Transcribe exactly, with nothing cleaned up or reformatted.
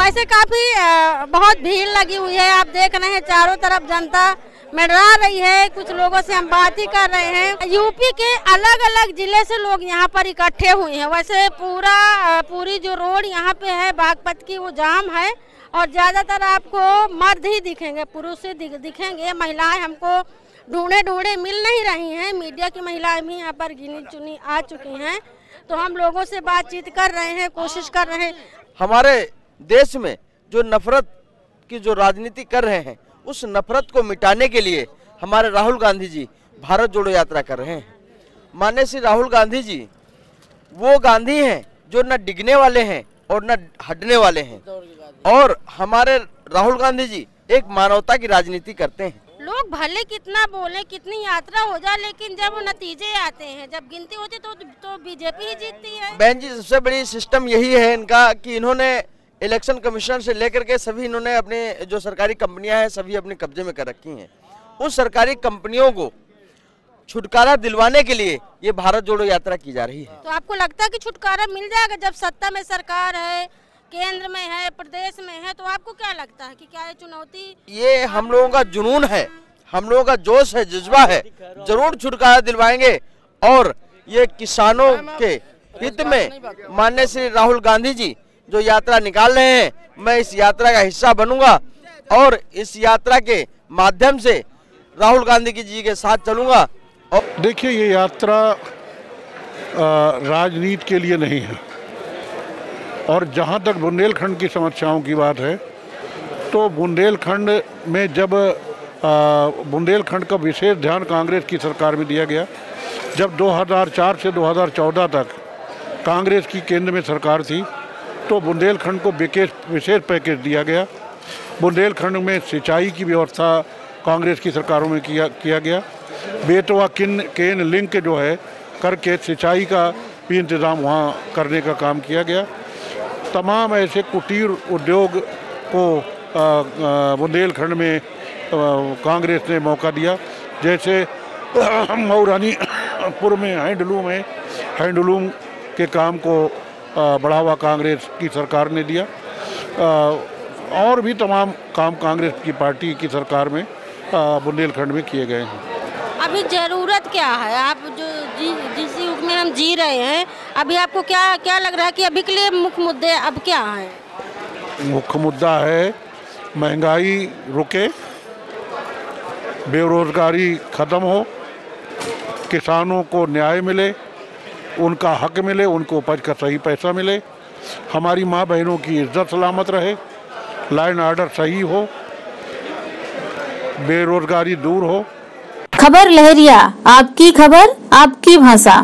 वैसे काफी बहुत भीड़ लगी हुई है, आप देख रहे हैं चारों तरफ जनता मंडरा रही है। कुछ लोगों से हम बात ही कर रहे हैं। यूपी के अलग अलग जिले से लोग यहाँ पर इकट्ठे हुए हैं। वैसे पूरा पूरी जो रोड यहाँ पे है बागपत की वो जाम है और ज्यादातर आपको मर्द ही दिखेंगे, पुरुष ही दिखेंगे। महिलाएं हमको ढूंढे ढूंढे मिल नहीं रही हैं। मीडिया की महिलाएं भी यहाँ पर गिनी चुनी आ चुकी हैं, तो हम लोगों से बातचीत कर रहे हैं, कोशिश कर रहे हैं। हमारे देश में जो नफरत की जो राजनीति कर रहे हैं, उस नफरत को मिटाने के लिए हमारे राहुल गांधी जी भारत जोड़ो यात्रा कर रहे हैं। माननीय श्री राहुल गांधी जी वो गांधी हैं जो न डिगने वाले हैं और न हटने वाले हैं, और हमारे राहुल गांधी जी एक मानवता की राजनीति करते हैं। लोग भले कितना बोले, कितनी यात्रा हो जाए, लेकिन जब नतीजे आते हैं, जब गिनती होती तो तो बीजेपी ही जीतती है। बहन जी, सबसे बड़ी सिस्टम यही है इनका कि इन्होंने इलेक्शन कमीशन से लेकर के सभी इन्होंने अपने जो सरकारी कंपनियां हैं सभी अपने कब्जे में कर रखी हैं। उन सरकारी कंपनियों को छुटकारा दिलवाने के लिए ये भारत जोड़ो यात्रा की जा रही है। तो आपको लगता है कि छुटकारा मिल जाएगा जब सत्ता में सरकार है, केंद्र में है, प्रदेश में है, तो आपको क्या लगता है कि क्या ये चुनौती? ये हम लोगों का जुनून है, हम लोगों का जोश है, जज्बा है, जरूर छुटकारा दिलवाएंगे। और ये किसानों के हित में माननीय श्री राहुल गांधी जी जो यात्रा निकाल रहे हैं, मैं इस यात्रा का हिस्सा बनूंगा और इस यात्रा के माध्यम से राहुल गांधी जी के साथ चलूंगा। और देखिए, ये यात्रा राजनीति के लिए नहीं है, और जहाँ तक बुंदेलखंड की समस्याओं की बात है तो बुंदेलखंड में जब बुंदेलखंड का विशेष ध्यान कांग्रेस की सरकार में दिया गया, जब दो हज़ार चार से दो हज़ार चौदह तक कांग्रेस की केंद्र में सरकार थी, तो बुंदेलखंड को विशेष पैकेज दिया गया। बुंदेलखंड में सिंचाई की व्यवस्था कांग्रेस की सरकारों में किया किया गया। बेतवा किन केन लिंक जो है करके सिंचाई का भी इंतज़ाम वहाँ करने का काम किया गया। तमाम ऐसे कुटीर उद्योग को बुंदेलखंड में कांग्रेस ने मौका दिया, जैसे मऊरानीपुर में हैंडलूम है, हैंडलूम के काम को बढ़ावा कांग्रेस की सरकार ने दिया। और भी तमाम काम कांग्रेस की पार्टी की सरकार में बुंदेलखंड में किए गए हैं। अभी ज़रूरत क्या है? आप जो जी जिस युग में हम जी रहे हैं, अभी आपको क्या क्या लग रहा है कि अभी के लिए मुख्य मुद्दे अब क्या हैं? मुख्य मुद्दा है महंगाई रुके, बेरोजगारी ख़त्म हो, किसानों को न्याय मिले, उनका हक मिले, उनको उपज का सही पैसा मिले, हमारी माँ बहनों की इज्जत सलामत रहे, लाइन आर्डर सही हो, बेरोजगारी दूर हो। खबर लहरिया, आपकी खबर आपकी भाषा।